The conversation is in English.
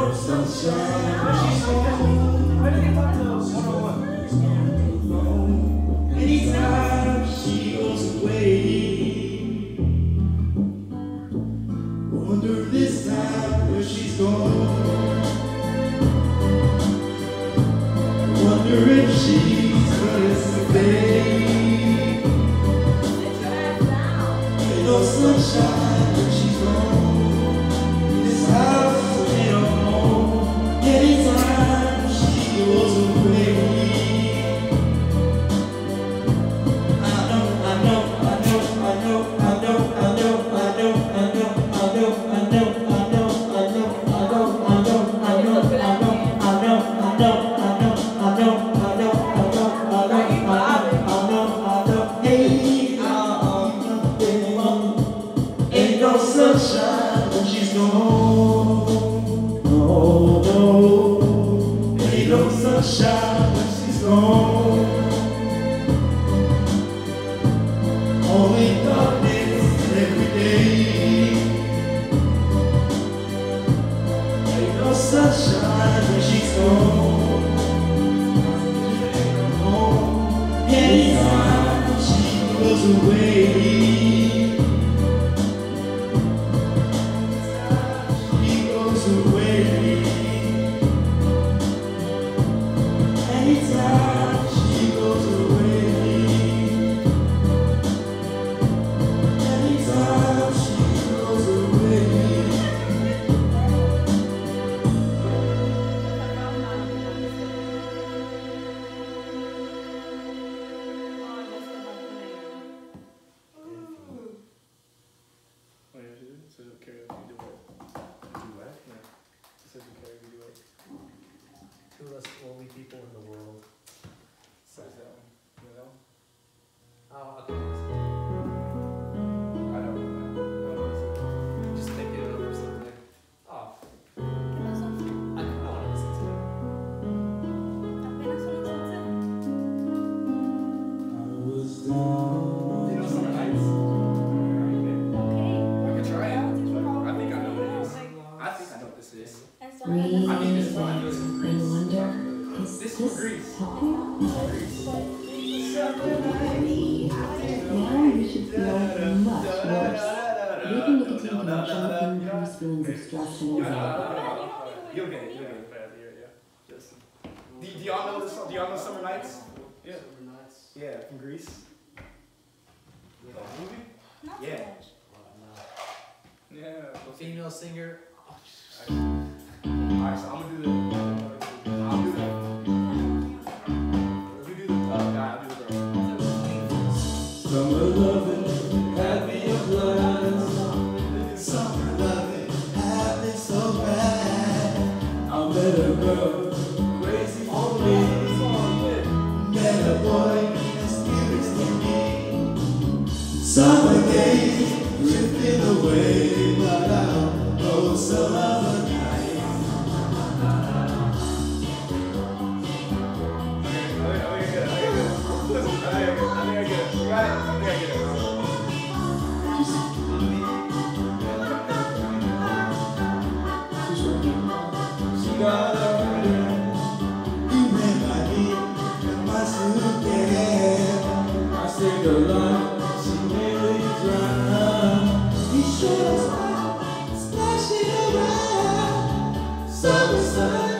Anytime she goes away, wonder this time where she's gone. Wonder if she's gonna stay. Ain't no sunshine when she's gone. This house ain't no home. Anytime she goes away. Sunshine when she's gone. No, no, ain't no sunshine when she's gone. Only darkness every day. Ain't no sunshine when she's gone. Anytime she goes away. Anytime she goes away. Anytime she goes away. So karaoke duet. Yeah. So karaoke duet. Two less lonely people in the world. So is that one? You know? Oh, okay. I don't know. Just make it up or something. Oh. I kind of want to listen to it. I was down. You know Summer Nights? I can try it. I think I know what it is. I think I know what this is. Breathe I think this is what I know. and wonder, is This this is Grease. helping? Now you should feel much worse. Breathing nicotine can actually increase feelings of stress and anxiety. You'll get it. You'll get it. Yeah. Just. Do y'all know this song? Do y'all know Summer Nights? Yeah. Summer Nights. Yeah, from Grease. Yeah. Movie? Yeah. Yeah. Female singer. Alright, so I'm gonna do the. I'll do the. You do the guy. I'll do the girl. Summer loving, happy of lives. Summer loving, happy so bad. I met a girl, crazy for me. Met a boy, mysterious to me. Summer days, drifting away, but I'll go some other night. Got a friend, you made my knee and my suitcase. I saved her life, she nearly drowned. He showed us how, splashing around, summer sun.